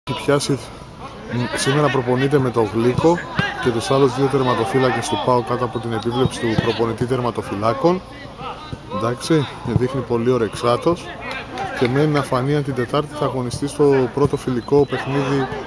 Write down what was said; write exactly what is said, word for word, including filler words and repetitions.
Έχει πιάσει, σήμερα προπονείται με το Γλύκο και τους άλλους δύο τερματοφύλακες του ΠΑΟΚ κάτω από την επίβλεψη του προπονητή τερματοφυλάκων. Εντάξει, δείχνει πολύ ορεξάτος και μένει να φανεί αν την Τετάρτη θα αγωνιστεί στο πρώτο φιλικό παιχνίδι